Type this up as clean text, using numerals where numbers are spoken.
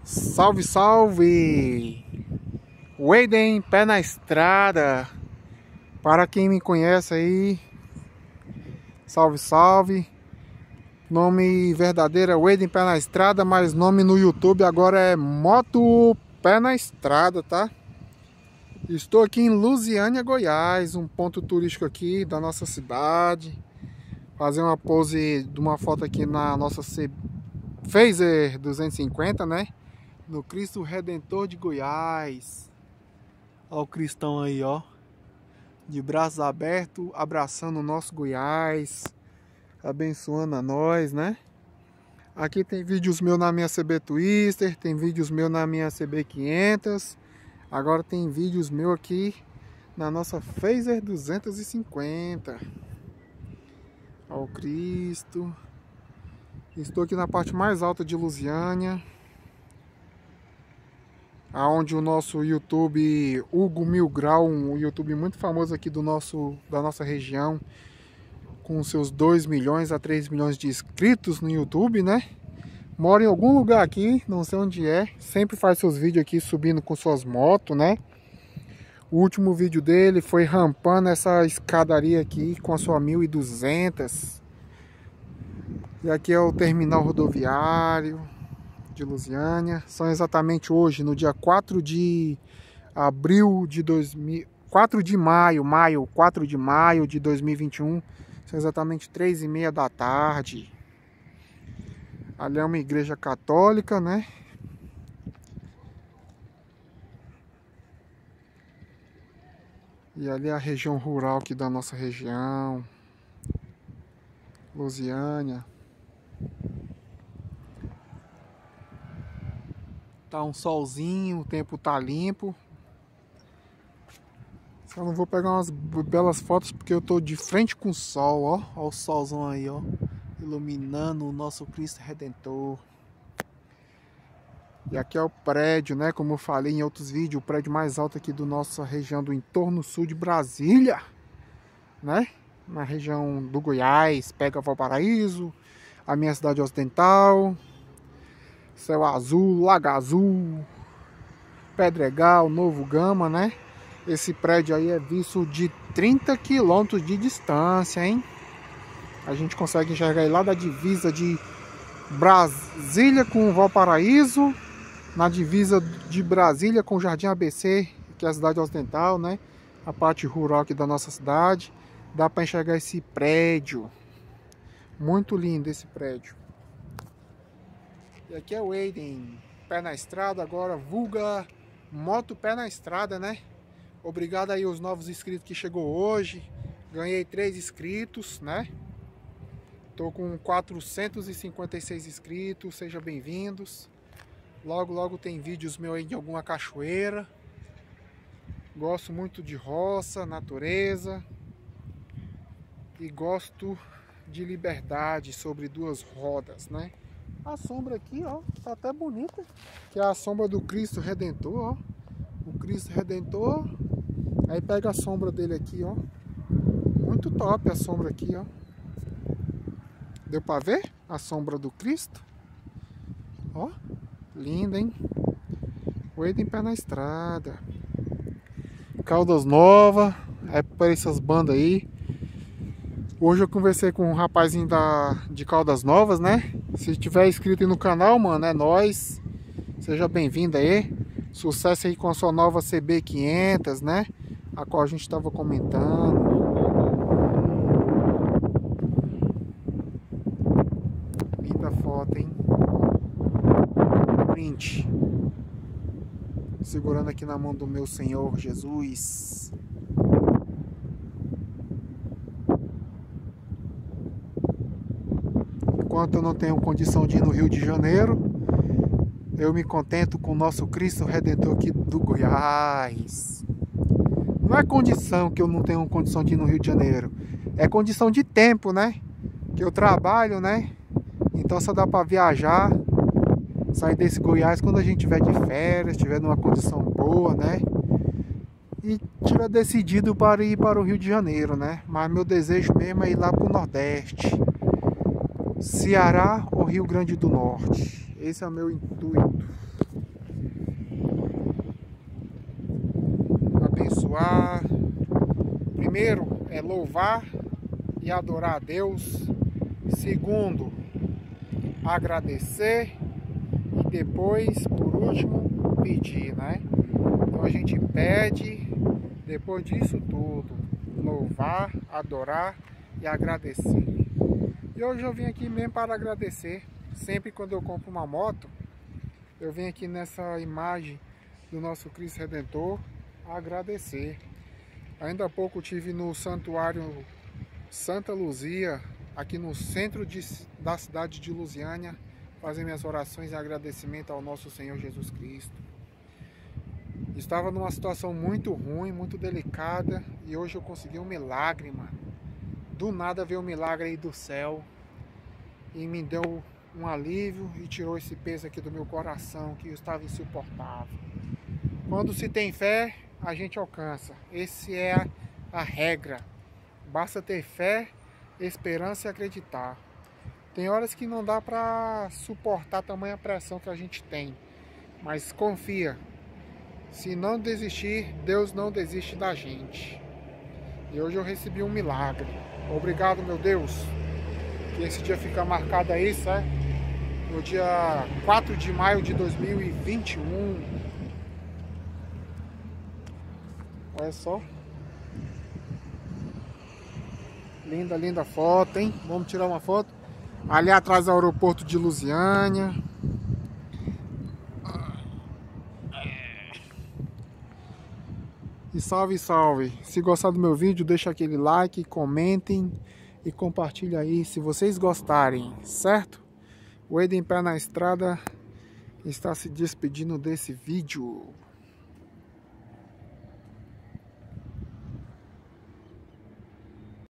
Salve, salve! Weiden Pé na Estrada. Para quem me conhece aí, salve, salve. Nome verdadeiro é Weiden Pé na Estrada, mas nome no YouTube agora é Moto Pé na Estrada, tá? Estou aqui em Lusiânia, Goiás, um ponto turístico aqui da nossa cidade. Fazer uma pose de uma foto aqui na nossa Phaser 250, né? No Cristo Redentor de Goiás. Olha o cristão aí, ó. De braços abertos, abraçando o nosso Goiás. Abençoando a nós, né? Aqui tem vídeos meus na minha CB Twister. Tem vídeos meus na minha CB 500. Agora tem vídeos meus aqui na nossa Phaser 250. Olha o Cristo. Estou aqui na parte mais alta de Lusiânia, aonde o nosso YouTube Hugo Mil Grau, um YouTube muito famoso aqui da nossa região, com seus 2 milhões a 3 milhões de inscritos no YouTube, né? Mora em algum lugar aqui, não sei onde é. Sempre faz seus vídeos aqui subindo com suas motos, né? O último vídeo dele foi rampando essa escadaria aqui com a sua 1200. E aqui é o terminal rodoviário de Lusiânia. São exatamente hoje, no dia 4 de abril de 4 de maio de 2021. São exatamente 3h30 da tarde. Ali é uma igreja católica, né? E ali é a região rural aqui da nossa região, Lusiânia. Tá um solzinho, o tempo tá limpo. Só não vou pegar umas belas fotos porque eu tô de frente com o sol, ó. Ó o solzão aí, ó. Iluminando o nosso Cristo Redentor. E aqui é o prédio, né? Como eu falei em outros vídeos, o prédio mais alto aqui da nossa região do entorno sul de Brasília, né? Na região do Goiás, pega Valparaíso, a minha cidade ocidental, Céu Azul, Lago Azul, Pedregal, Novo Gama, né? Esse prédio aí é visto de 30 quilômetros de distância, hein? A gente consegue enxergar aí lá da divisa de Brasília com Valparaíso, na divisa de Brasília com Jardim ABC, que é a cidade ocidental, né? A parte rural aqui da nossa cidade. Dá para enxergar esse prédio. Muito lindo esse prédio. E aqui é o Weiden Pé na Estrada, agora vulga Moto Pé na Estrada, né? Obrigado aí aos novos inscritos que chegou hoje. Ganhei 3 inscritos, né? Tô com 456 inscritos, sejam bem-vindos. Logo, logo tem vídeos meus aí de alguma cachoeira. Gosto muito de roça, natureza. E gosto de liberdade sobre 2 rodas, né? A sombra aqui, ó, tá até bonita. Que é a sombra do Cristo Redentor, ó. O Cristo Redentor. Aí pega a sombra dele aqui, ó. Muito top a sombra aqui, ó. Deu pra ver a sombra do Cristo? Ó, linda, hein? Weiden Pé na Estrada. Caldas Novas. É para essas bandas aí. Hoje eu conversei com um rapazinho de Caldas Novas, né? Se tiver inscrito aí no canal, mano, é nóis. Seja bem-vindo aí. Sucesso aí com a sua nova CB 500, né? A qual a gente estava comentando. Linda foto, hein? Print. Segurando aqui na mão do meu Senhor Jesus. Enquanto eu não tenho condição de ir no Rio de Janeiro, eu me contento com o nosso Cristo Redentor aqui do Goiás. Não é condição que eu não tenho condição de ir no Rio de Janeiro. É condição de tempo, né? Que eu trabalho, né? Então só dá para viajar, sair desse Goiás quando a gente estiver de férias, estiver numa condição boa, né? E tiver decidido para ir para o Rio de Janeiro, né? Mas meu desejo mesmo é ir lá para o Nordeste. Ceará ou Rio Grande do Norte. Esse é o meu intuito. primeiro é louvar e adorar a Deus. Segundo, agradecer. E depois, por último, pedir, né? Então a gente pede, depois disso tudo, louvar, adorar e agradecer. E hoje eu vim aqui mesmo para agradecer. Sempre quando eu compro uma moto, eu venho aqui nessa imagem do nosso Cristo Redentor agradecer. Ainda há pouco tive no Santuário Santa Luzia, aqui no centro da cidade de Lusiânia, fazer minhas orações e agradecimento ao nosso Senhor Jesus Cristo. Estava numa situação muito ruim, muito delicada, e hoje eu consegui um milagre, mano. Do nada veio um milagre aí do céu e me deu um alívio e tirou esse peso aqui do meu coração que estava insuportável. Quando se tem fé, a gente alcança. Essa é a regra. Basta ter fé, esperança e acreditar. Tem horas que não dá para suportar tamanha pressão que a gente tem, mas confia. Se não desistir, Deus não desiste da gente. E hoje eu recebi um milagre. Obrigado, meu Deus. Que esse dia fica marcado aí, certo? No dia 4 de maio de 2021. Olha só. Linda, linda foto, hein? Vamos tirar uma foto. Ali atrás do aeroporto de Lusiânia. E salve, salve. Se gostar do meu vídeo, deixa aquele like, comentem e compartilha aí se vocês gostarem, certo? O Eden Pé na Estrada está se despedindo desse vídeo.